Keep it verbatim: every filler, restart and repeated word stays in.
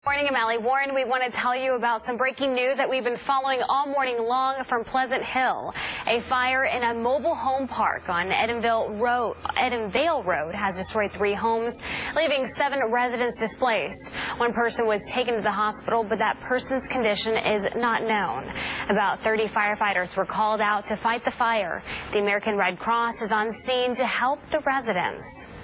Morning, I'm Allie Warren. We want to tell you about some breaking news that we've been following all morning long from Pleasant Hill. A fire in a mobile home park on Edenville Road, Edenvale Road has destroyed three homes, leaving seven residents displaced. One person was taken to the hospital, but that person's condition is not known. About thirty firefighters were called out to fight the fire. The American Red Cross is on scene to help the residents.